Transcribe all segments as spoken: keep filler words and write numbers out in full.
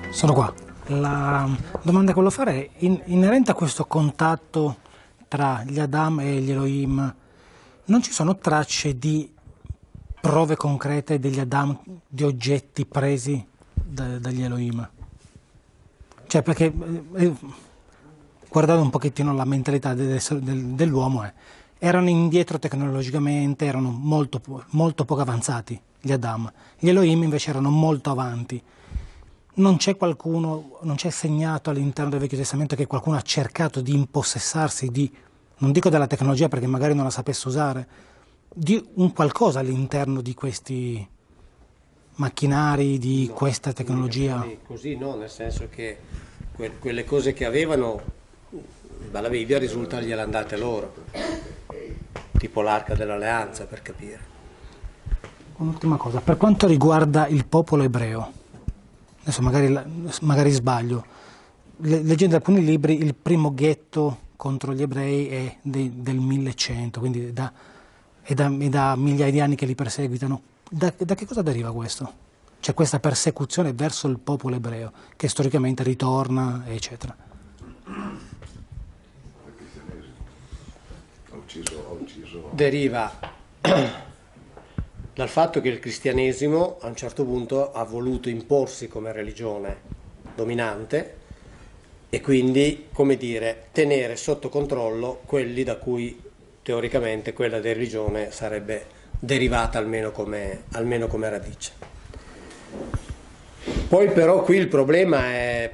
Sono qua. La domanda che volevo fare è in, inerente a questo contatto tra gli Adam e gli Elohim. Non ci sono tracce di prove concrete degli Adam, di oggetti presi da, dagli Elohim? Cioè, perché eh, guardando un pochettino la mentalità del, del, dell'uomo, eh, erano indietro tecnologicamente, erano molto, molto poco avanzati gli Adam. Gli Elohim invece erano molto avanti. Non c'è qualcuno, non c'è segnato all'interno del Vecchio Testamento che qualcuno ha cercato di impossessarsi di, non dico della tecnologia perché magari non la sapesse usare, di un qualcosa all'interno di questi macchinari, di No, questa tecnologia? così no, nel senso che que- quelle cose che avevano, dalla Bibbia risulta gliele andate loro, tipo l'arca dell'alleanza, per capire. Un'ultima cosa, per quanto riguarda il popolo ebreo, adesso magari, magari sbaglio, le- leggendo alcuni libri, il primo ghetto contro gli ebrei è de- del millecento, quindi da, è, da, è da migliaia di anni che li perseguitano. Da, da che cosa deriva questo? C'è questa persecuzione verso il popolo ebreo, che storicamente ritorna, eccetera. Deriva dal fatto che il cristianesimo a un certo punto ha voluto imporsi come religione dominante e quindi, come dire, tenere sotto controllo quelli da cui teoricamente quella di religione sarebbe derivata almeno come, almeno come radice. Poi però qui il problema è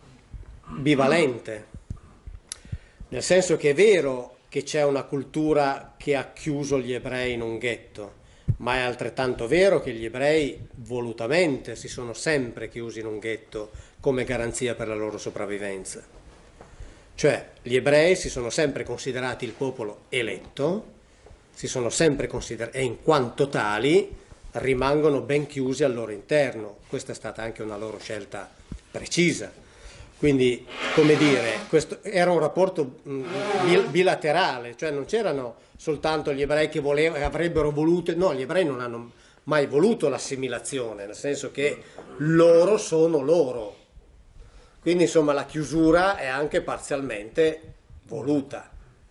bivalente, nel senso che è vero che c'è una cultura che ha chiuso gli ebrei in un ghetto, ma è altrettanto vero che gli ebrei volutamente si sono sempre chiusi in un ghetto come garanzia per la loro sopravvivenza. Cioè gli ebrei si sono sempre considerati il popolo eletto, si sono sempre considerati, e in quanto tali rimangono ben chiusi al loro interno. Questa è stata anche una loro scelta precisa. Quindi, come dire, questo era un rapporto bil- bilaterale, cioè non c'erano soltanto gli ebrei che volevano, che avrebbero voluto, no, gli ebrei non hanno mai voluto l'assimilazione, nel senso che loro sono loro. Quindi, insomma, la chiusura è anche parzialmente voluta.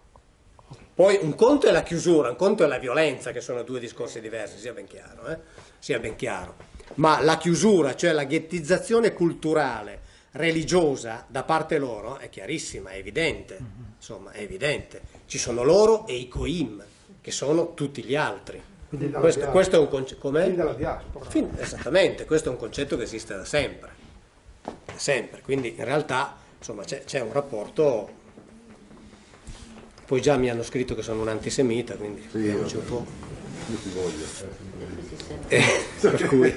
Poi un conto è la chiusura, un conto è la violenza, che sono due discorsi diversi, sia ben chiaro, eh? Sia ben chiaro. Ma la chiusura, cioè la ghettizzazione culturale, religiosa da parte loro è chiarissima, è evidente, insomma è evidente. Ci sono loro e i Coim, che sono tutti gli altri. Questo, questo è un concetto, com'è? Fin dalla diaspora. Fin- esattamente, questo è un concetto che esiste da sempre, da sempre. Quindi in realtà insomma c'è, c'è un rapporto. Poi già mi hanno scritto che sono un antisemita, quindi Sì, vediamoci un po'. Io ti voglio. Eh, per cui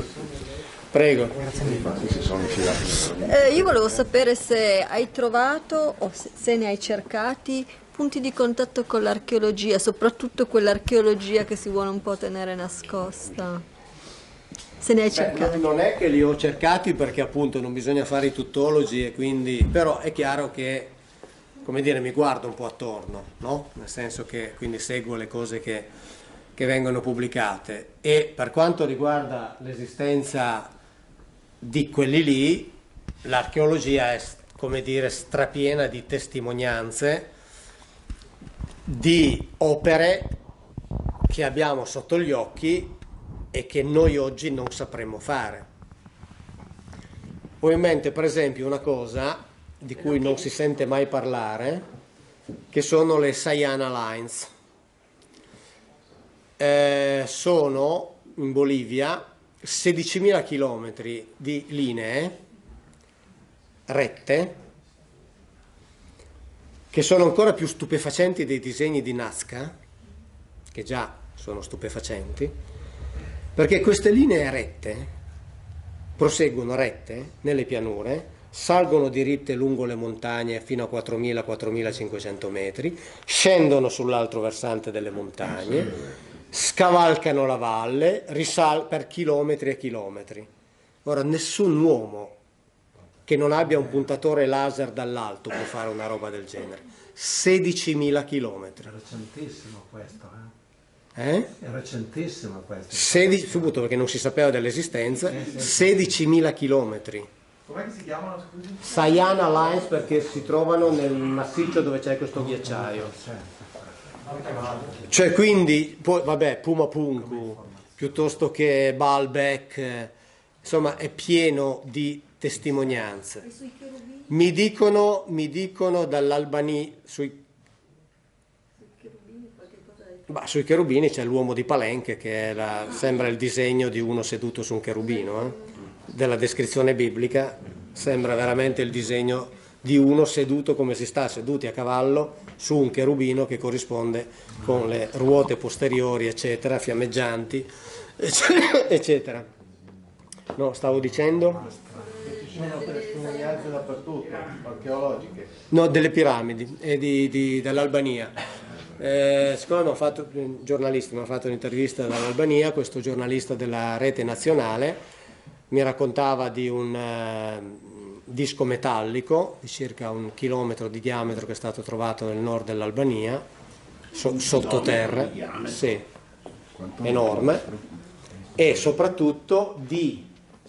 prego. Infatti si sono infilati. Eh, io volevo sapere se hai trovato o se, se ne hai cercati punti di contatto con l'archeologia, soprattutto quell'archeologia che si vuole un po' tenere nascosta. Se ne hai Beh, cercati. non è che li ho cercati perché appunto non bisogna fare i tuttologi e quindi, però è chiaro che, come dire, mi guardo un po' attorno, no? Nel senso che quindi seguo le cose che, che vengono pubblicate e per quanto riguarda l'esistenza di quelli lì, l'archeologia è, come dire, strapiena di testimonianze di opere che abbiamo sotto gli occhi e che noi oggi non sapremmo fare. Ho in mente per esempio una cosa di cui non si sente mai parlare, che sono le Sayana Lines. Eh, sono in Bolivia sedicimila chilometri di linee rette che sono ancora più stupefacenti dei disegni di Nazca, che già sono stupefacenti, perché queste linee rette proseguono rette nelle pianure, salgono diritte lungo le montagne fino a quattromila quattromilacinquecento metri, scendono sull'altro versante delle montagne, scavalcano la valle, risal- per chilometri e chilometri. Ora, nessun uomo che non abbia un puntatore laser dall'alto può fare una roba del genere. sedicimila chilometri. È recentissimo questo, eh? Eh? È recentissimo questo. sedici, subito perché non si sapeva dell'esistenza, sedicimila chilometri. Com'è che si chiamano, scusi? Sayana Lines, perché si trovano nel massiccio dove c'è questo ghiacciaio. Cioè quindi, poi vabbè, Puma Punku, piuttosto che Baalbek, eh, insomma è pieno di testimonianze. Mi dicono, mi dicono dall'Albania, sui, bah, sui cherubini c'è l'uomo di Palenche che è la, sembra il disegno di uno seduto su un cherubino, eh? Della descrizione biblica, sembra veramente il disegno di uno seduto come si sta seduti a cavallo su un cherubino che corrisponde con le ruote posteriori, eccetera, fiammeggianti, eccetera. No, stavo dicendo? Ci sono testimonianze dappertutto, archeologiche. No, delle piramidi e di, di, dell'Albania. Eh, siccome mi ha fatto, un giornalista mi ha fatto un'intervista dall'Albania, questo giornalista della rete nazionale mi raccontava di un uh, disco metallico di circa un chilometro di diametro che è stato trovato nel nord dell'Albania, so, sottoterra, sì, enorme, e soprattutto di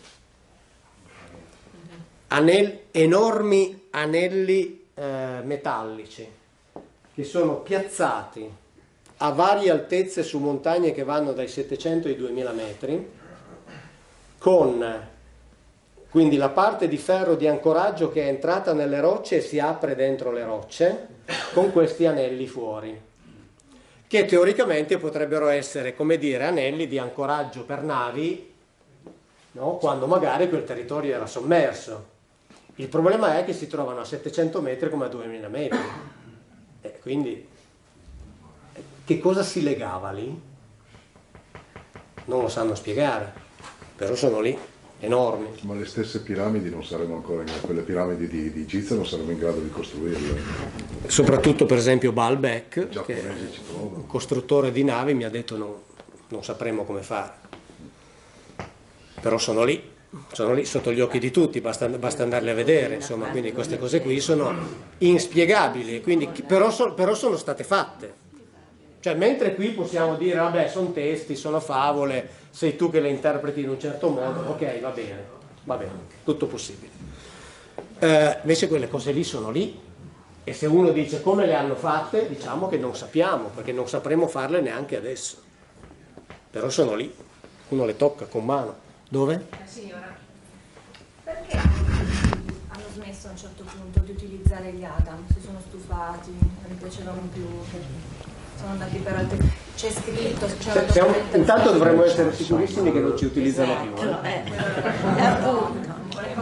anel, enormi anelli uh, metallici che sono piazzati a varie altezze su montagne che vanno dai settecento ai duemila metri, con quindi la parte di ferro di ancoraggio che è entrata nelle rocce e si apre dentro le rocce con questi anelli fuori, che teoricamente potrebbero essere, come dire, anelli di ancoraggio per navi, no? Quando magari quel territorio era sommerso. Il problema è che si trovano a settecento metri come a duemila metri, e quindi che cosa si legava lì? Non lo sanno spiegare. Però sono lì, enormi. Ma le stesse piramidi non saremmo ancora, in, quelle piramidi di, di Giza non saremmo in grado di costruirle. Soprattutto per esempio Baalbek, che è ci trovano. un costruttore di navi, mi ha detto non, non sapremo come fare. Però sono lì, sono lì sotto gli occhi di tutti, basta, basta andarli a vedere, insomma, quindi queste cose qui sono inspiegabili, quindi, però, so, però sono state fatte. Cioè, mentre qui possiamo dire, vabbè, sono testi, sono favole, sei tu che le interpreti in un certo modo, ok, va bene, va bene, tutto possibile. Eh, invece quelle cose lì sono lì, e se uno dice come le hanno fatte, diciamo che non sappiamo, perché non sapremo farle neanche adesso. Però sono lì, uno le tocca con mano. Dove? Signora, perché hanno smesso a un certo punto di utilizzare gli Adam? Si sono stufati, non gli piacevano più? Sono andati per altri. C'è scritto, c'è una Siamo, documentazione. intanto dovremmo essere sicurissimi che non ci utilizzano più. Esatto, Eh? eh. appunto.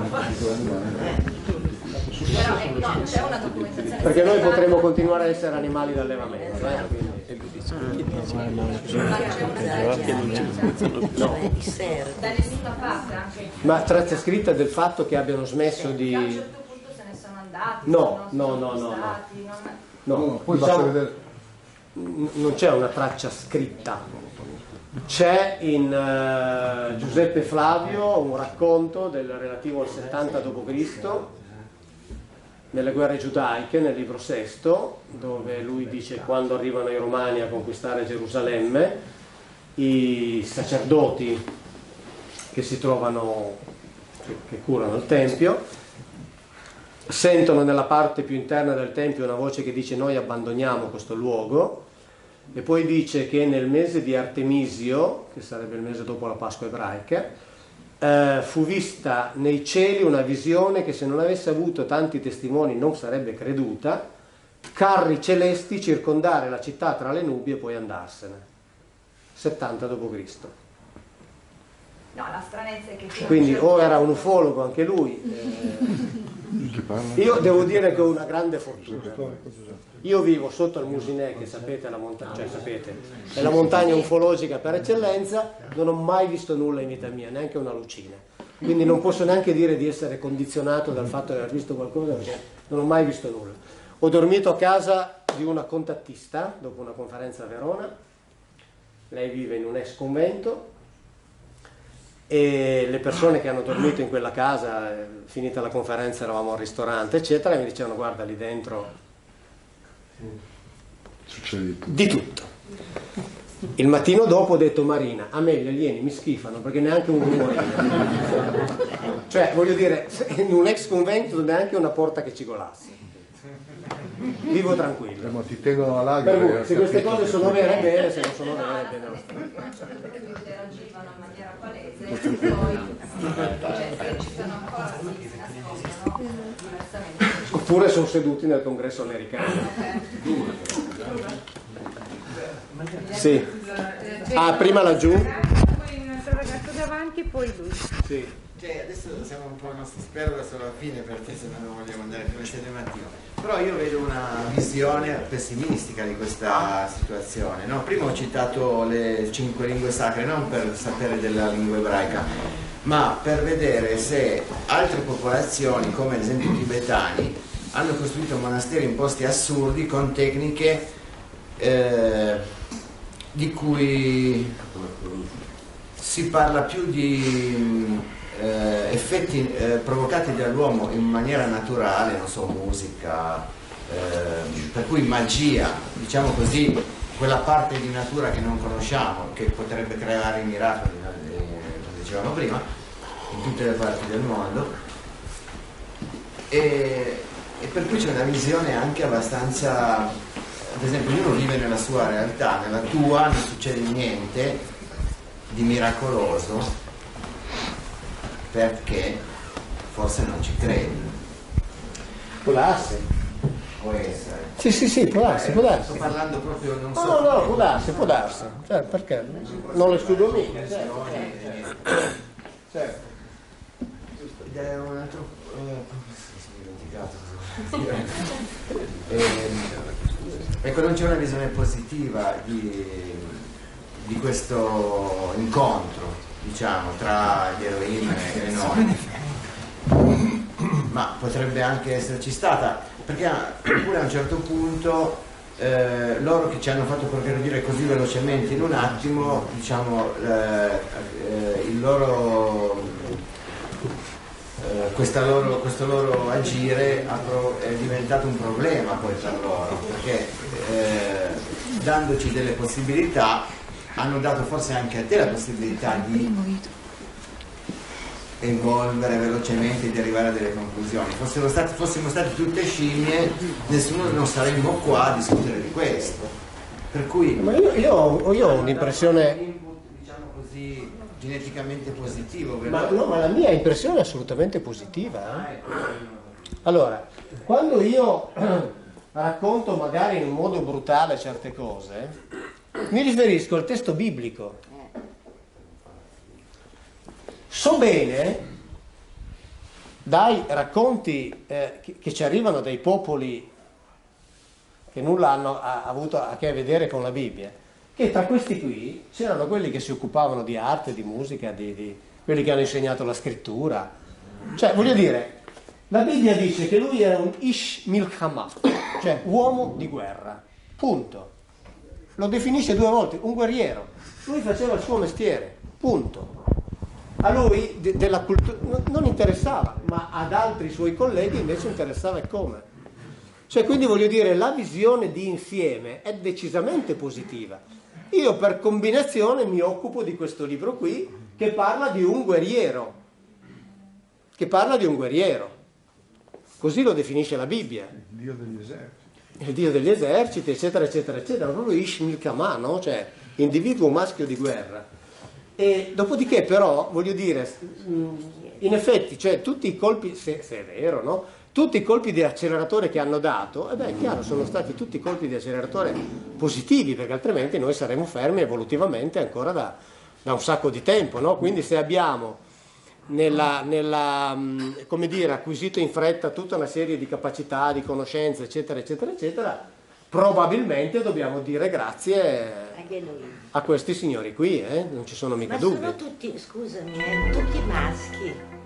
Però eh, no, c'è una documentazione. Perché noi potremmo continuare a essere animali d'allevamento. Eh? Da nessuna parte anche. Ma traccia scritta del fatto che abbiano smesso di... A un certo punto se ne sono andati. No, se no, no, no, sono no, no. stati, non- No, No, poi diciamo, basta vedere. non c'è una traccia scritta. C'è in uh, Giuseppe Flavio un racconto del relativo al settanta dopo Cristo, nelle guerre giudaiche, nel libro sesto, dove lui dice quando arrivano i romani a conquistare Gerusalemme, i sacerdoti che si trovano, che, che curano il Tempio, sentono nella parte più interna del Tempio una voce che dice noi abbandoniamo questo luogo, e poi dice che nel mese di Artemisio, che sarebbe il mese dopo la Pasqua ebraica, eh, fu vista nei cieli una visione che se non avesse avuto tanti testimoni non sarebbe creduta, carri celesti circondare la città tra le nubi e poi andarsene. settanta dopo Cristo. No, la stranezza è che... Quindi o era un ufologo anche lui. Eh, io devo dire che ho una grande fortuna. Io vivo sotto il Musinè, che sapete, la montagna, cioè sapete, è la montagna ufologica per eccellenza, non ho mai visto nulla in vita mia, neanche una lucina. Quindi non posso neanche dire di essere condizionato dal fatto di aver visto qualcosa, perché non ho mai visto nulla. Ho dormito a casa di una contattista dopo una conferenza a Verona, lei vive in un ex convento, e le persone che hanno dormito in quella casa, eh, finita la conferenza eravamo al ristorante eccetera, e mi dicevano guarda lì dentro Succede di tutto. di tutto. Il mattino dopo ho detto: Marina, a me gli alieni mi schifano perché neanche un rumore. Cioè, voglio dire, in un ex convento neanche una porta che cigolasse. Vivo tranquillo. Ma ti tengono alla Per lagra. cui, se queste cose sono vere, bene, se non sono vere, bene. Interagivano in maniera palese e poi cioè, ci sono ancora si nascondono diversamente. Oppure sono seduti nel congresso americano. Sì. Ah, prima laggiù. Poi un altro ragazzo davanti e poi lui. Sì. Cioè, adesso siamo un po', non si spero verso la fine perché se no non vogliamo andare più alle sette del mattino. Però io vedo una visione pessimistica di questa situazione, no? Prima ho citato le cinque lingue sacre, non per sapere della lingua ebraica, ma per vedere se altre popolazioni, come ad esempio i tibetani, hanno costruito monasteri in posti assurdi con tecniche eh, di cui si parla più di eh, effetti eh, provocati dall'uomo in maniera naturale, non so, musica, eh, per cui magia, diciamo così, quella parte di natura che non conosciamo, che potrebbe creare i miracoli, eh, come dicevamo prima, in tutte le parti del mondo, e, e per cui c'è una visione anche abbastanza, ad esempio ognuno vive nella sua realtà, nella tua non succede niente di miracoloso perché forse non ci credi. Può darsi. Può essere. Sì, sì, sì, può darsi, può darsi. Sto parlando proprio, non No, so. no, no, può darsi, può darsi. Cioè, perché? Non le studio mica. Certo. Certo. Ed è un altro... Eh, sono dimenticato. eh, ecco, non c'è una visione positiva di, di questo incontro, diciamo, tra gli Elohim e noi. Ma potrebbe anche esserci stata, perché oppure a un certo punto eh, loro che ci hanno fatto progredire così velocemente in un attimo, diciamo, eh, eh, il loro, eh, questa loro, questo loro agire è diventato un problema poi per loro, perché eh, dandoci delle possibilità hanno dato forse anche a te la possibilità di evolvere velocemente e di arrivare a delle conclusioni. Fossimo stati, fossimo stati tutte scimmie, nessuno non saremmo qua a discutere di questo. Per cui Ma io, io, ho, io ho un'impressione, input, diciamo così, geneticamente positivo. ma, no, ma la mia impressione è assolutamente positiva. Eh? Allora, quando io racconto magari in un modo brutale certe cose, mi riferisco al testo biblico. So bene, dai racconti eh, che, che ci arrivano dai popoli che nulla hanno ha, avuto a che vedere con la Bibbia, che tra questi qui c'erano quelli che si occupavano di arte, di musica, di, di quelli che hanno insegnato la scrittura. Cioè, voglio dire, la Bibbia dice che lui era un Ish Milchama, cioè uomo di guerra, punto. Lo definisce due volte, un guerriero. Lui faceva il suo mestiere, punto. A lui de- della cultura non, non interessava, ma ad altri suoi colleghi invece interessava e come. Cioè, quindi voglio dire, la visione di insieme è decisamente positiva. Io per combinazione mi occupo di questo libro qui che parla di un guerriero, che parla di un guerriero. Così lo definisce la Bibbia. Il Dio degli eserciti. Il Dio degli eserciti, eccetera, eccetera, eccetera. Proprio Ish Milchama, no? Cioè, individuo maschio di guerra. E dopodiché però, voglio dire, in effetti, cioè tutti i colpi, se, se è vero, no? Tutti i colpi di acceleratore che hanno dato, e beh, è chiaro, sono stati tutti colpi di acceleratore positivi, perché altrimenti noi saremmo fermi evolutivamente ancora da, da un sacco di tempo, no? Quindi se abbiamo nella, nella, come dire, acquisito in fretta tutta una serie di capacità, di conoscenze, eccetera, eccetera, eccetera, probabilmente dobbiamo dire grazie a questi signori qui, eh? Non ci sono mica Ma dubbi. sono tutti, scusami, eh, tutti maschi.